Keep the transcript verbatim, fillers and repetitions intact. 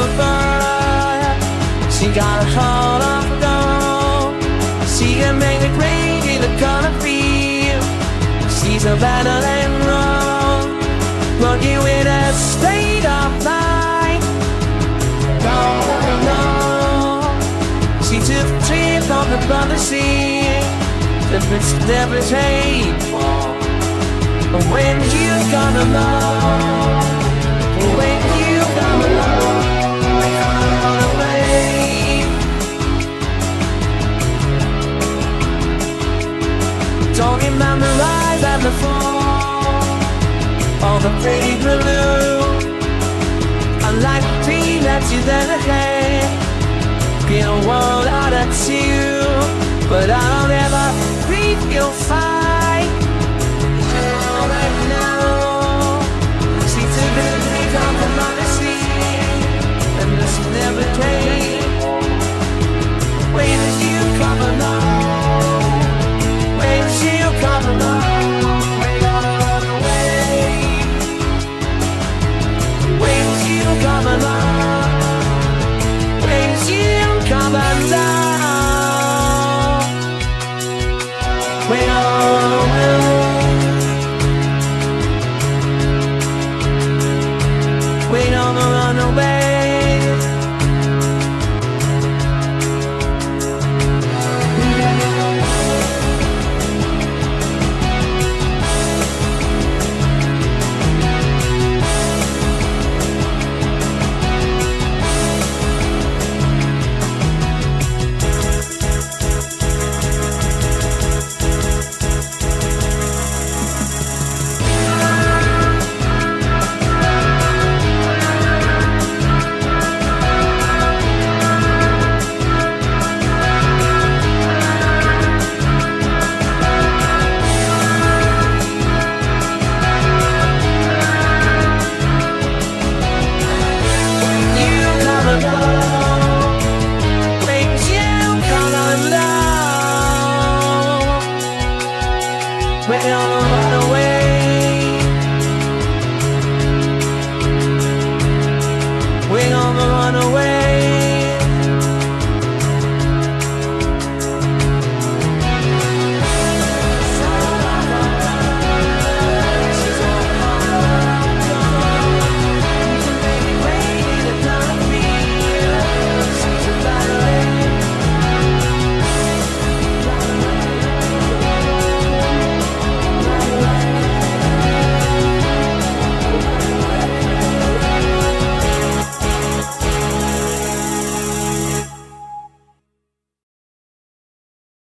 the bird. She got a heart of gold. She can make the great in the color field. She's a better than roll, working with a state of mind. No, no, she took a trip on the brother sea. The bridge never changed. When you gonna know? When you gonna know? We're gonna run away. Don't remember the rise and the fall, all the pretty blue. Unlike the dream that you then had, get a world out at you, but I don't